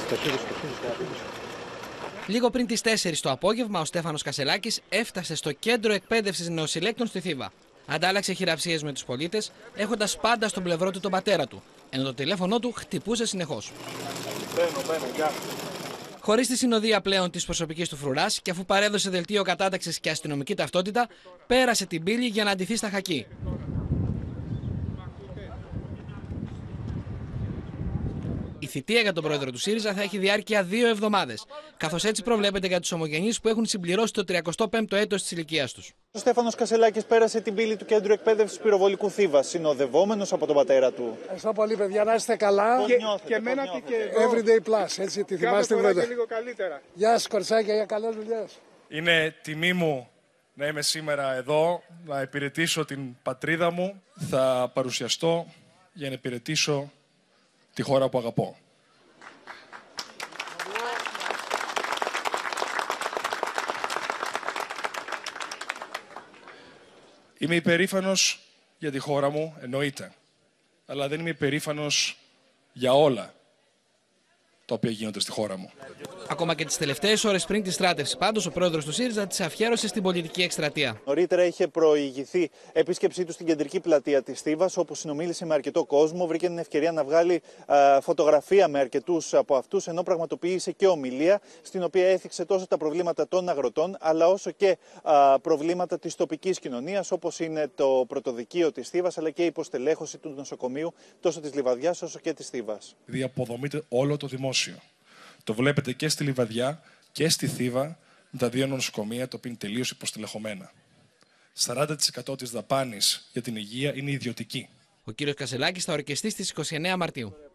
Λίγο πριν τις 4 το απόγευμα, ο Στέφανος Κασελάκης έφτασε στο κέντρο εκπαίδευσης νεοσυλλέκτων στη Θήβα. Αντάλλαξε χειραψίες με τους πολίτες, έχοντας πάντα στον πλευρό του τον πατέρα του, ενώ το τηλέφωνο του χτυπούσε συνεχώς. Χωρίς τη συνοδεία πλέον της προσωπικής του φρουράς και αφού παρέδωσε δελτίο κατάταξης και αστυνομική ταυτότητα, πέρασε την πύλη για να αντιθεί στα χακί. Η θητεία για τον πρόεδρο του ΣΥΡΙΖΑ θα έχει διάρκεια 2 εβδομάδες, καθώς έτσι προβλέπεται για τους ομογενείς που έχουν συμπληρώσει το 35ο έτος της ηλικίας τους. Ο Στέφανος Κασελάκης πέρασε την πύλη του Κέντρου Εκπαίδευσης Πυροβολικού Θήβα, συνοδευόμενος από τον πατέρα του. Ευχαριστώ πολύ, παιδιά, να είστε καλά. Και εμένα και εδώ. Everyday Plus, έτσι τη θυμάστε βέβαια. Και λίγο καλύτερα. Γεια σας, κοριτσάκια, για καλές δουλειές. Είναι τιμή μου να είμαι σήμερα εδώ, να υπηρετήσω την πατρίδα μου. Θα παρουσιαστώ για να υπηρετήσω τη χώρα που αγαπώ. Είμαι υπερήφανος για τη χώρα μου, εννοείται. Αλλά δεν είμαι υπερήφανος για όλα τα οποία γίνονται στη χώρα μου. Ακόμα και τις τελευταίες ώρες πριν τη στράτευση, πάντως, ο πρόεδρος του ΣΥΡΙΖΑ τις αφιέρωσε στην πολιτική εκστρατεία. Νωρίτερα είχε προηγηθεί επίσκεψή του στην κεντρική πλατεία της Θήβας, όπου συνομίλησε με αρκετό κόσμο. Βρήκε την ευκαιρία να βγάλει φωτογραφία με αρκετούς από αυτούς, ενώ πραγματοποίησε και ομιλία, στην οποία έθιξε τόσο τα προβλήματα των αγροτών, αλλά όσο και προβλήματα της τοπικής κοινωνίας, όπως είναι το πρωτοδικείο της Θήβας, αλλά και η υποστελέχωση του νοσοκομείου, τόσο της Λιβαδιάς όσο και της Θήβας. Διαποδομείται όλο το δημόσιο. Το βλέπετε και στη Λιβαδιά και στη Θήβα, με τα 2 νοσοκομεία, τα οποία είναι τελείως υποστελεχωμένα. 40% της δαπάνης για την υγεία είναι ιδιωτική. Ο κύριος Κασελάκης θα ορκιστεί στις 29 Μαρτίου.